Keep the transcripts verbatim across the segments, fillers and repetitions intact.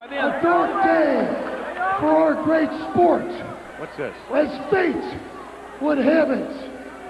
A dark day for our great sport. What's this? As fate would have it,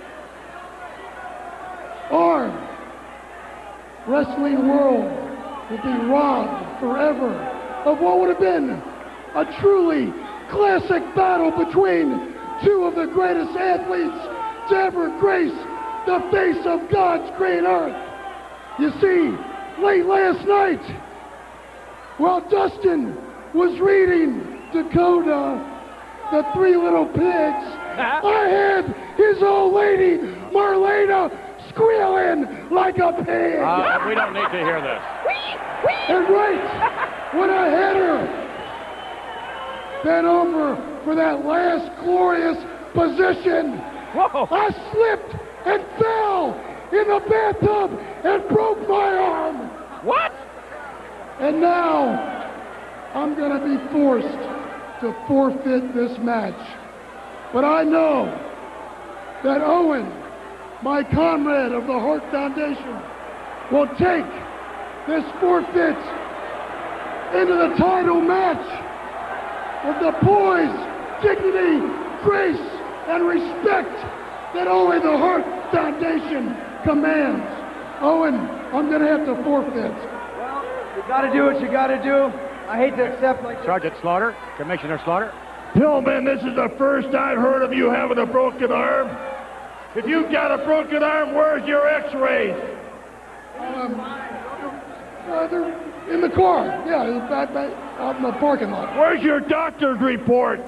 our wrestling world will be robbed forever of what would have been a truly classic battle between two of the greatest athletes to ever grace the face of God's green earth. You see, late last night, while Dustin was reading Dakota, the Three Little Pigs, I had his old lady, Marlena, squealing like a pig. Uh, we don't need to hear this. And right when I had her bent over for that last glorious position, Whoa. I slipped and fell in the bathtub and broke my arm. What? And now I'm going to be forced to forfeit this match. But I know that Owen, my comrade of the Hart Foundation, will take this forfeit into the title match with the poise, dignity, grace, and respect that only the Hart Foundation commands. Owen, I'm going to have to forfeit. Well, you got to do what you got to do. I hate to accept like Sergeant Slaughter, Commissioner Slaughter. Pillman, this is the first I've heard of you having a broken arm. If you've got a broken arm, where's your x-rays? Um, uh, they're in the car. Yeah, back, back out in the parking lot. Where's your doctor's report?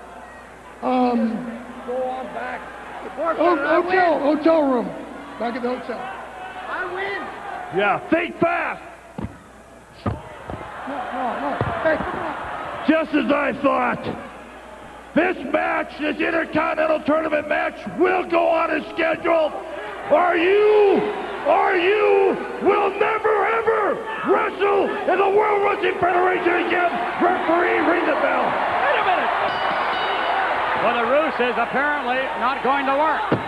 Um, go on back. ho- hotel, hotel room. Back at the hotel. I win. Yeah, think fast. No, no, no. Hey, come on. Just as I thought. This match, this Intercontinental Tournament match, will go on as scheduled. Or you, or you will never ever wrestle in the World Wrestling Federation again. Referee, ring the bell. Wait a minute. Well, the ruse is apparently not going to work.